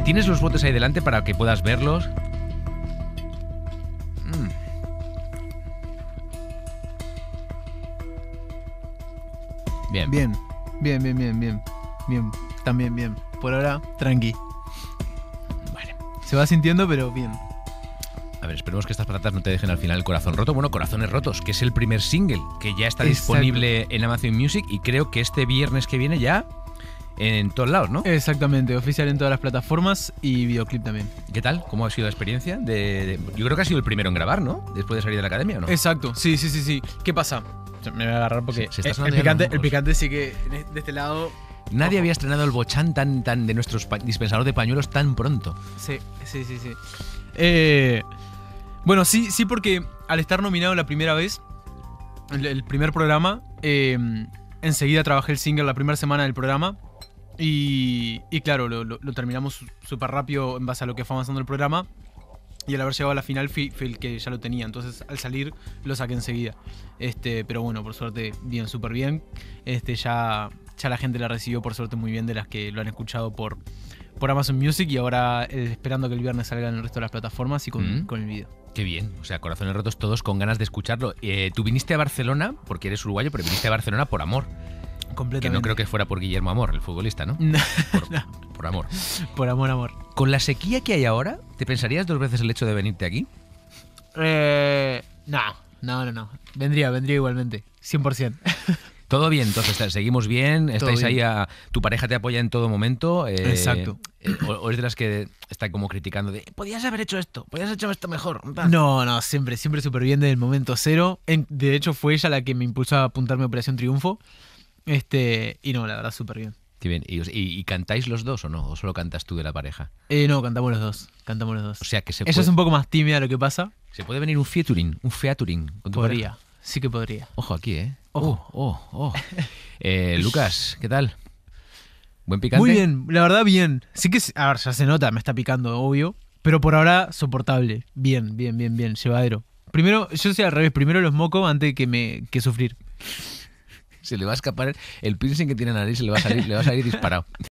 ¿Tienes los botes ahí delante para que puedas verlos? Bien. Bien, también bien. Por ahora, tranqui. Bueno. Se va sintiendo, pero bien. A ver, esperemos que estas patatas no te dejen al final el corazón roto. Bueno, Corazones Rotos, que es el primer single que ya está disponible en Amazon Music y creo que este viernes que viene ya en todos lados, ¿no? Exactamente, oficial en todas las plataformas y videoclip también. ¿Qué tal? ¿Cómo ha sido la experiencia? Yo creo que ha sido el primero en grabar, ¿no? Después de salir de la academia, ¿o no? Exacto, sí. ¿Qué pasa? Me voy a agarrar porque Se está sonando el picante sí que de este lado... Nadie había estrenado el Bochán tan de nuestros dispensadores de pañuelos tan pronto. Sí. Bueno, sí, porque al estar nominado la primera vez, el primer programa, enseguida trabajé el single la primera semana del programa y claro, lo terminamos súper rápido en base a lo que fue avanzando el programa y al haber llegado a la final fui el que ya lo tenía, entonces al salir lo saqué enseguida. Pero bueno, por suerte, bien, súper bien. Ya la gente la recibió por suerte muy bien de las que lo han escuchado por Amazon Music y ahora esperando que el viernes salga en el resto de las plataformas y con el video. Qué bien, o sea, Corazones Rotos todos con ganas de escucharlo. Tú viniste a Barcelona, porque eres uruguayo, pero viniste a Barcelona por amor. Completamente. Que no creo que fuera por Guillermo Amor, el futbolista, ¿no? No. Por amor. Por amor. Con la sequía que hay ahora, ¿te pensarías 2 veces el hecho de venirte aquí? No. Vendría igualmente, 100%. Todo bien, entonces seguimos bien, estáis bien. ahí, tu pareja te apoya en todo momento. Exacto. O es de las que está como criticando de, podías haber hecho esto, podías haber hecho esto mejor. No, siempre súper bien desde el momento cero. De hecho fue ella la que me impulsó a apuntarme a Operación Triunfo. Y no, la verdad, súper bien. Qué bien. ¿Y cantáis los dos o no? ¿O solo cantas tú de la pareja? No, cantamos los dos. O sea que ella es un poco más tímida, lo que pasa. ¿Se puede venir un featuring con tu Podría, pareja? sí que podría. Ojo aquí, ¿eh? Ojo. Lucas, ¿qué tal? ¿Buen picante? Muy bien, la verdad bien. Sí que, a ver, ya se nota, me está picando, obvio. Pero por ahora, soportable. Bien, llevadero. Primero, yo soy al revés, primero los moco antes que sufrir. Se le va a escapar el piercing que tiene en la nariz, le va a salir disparado.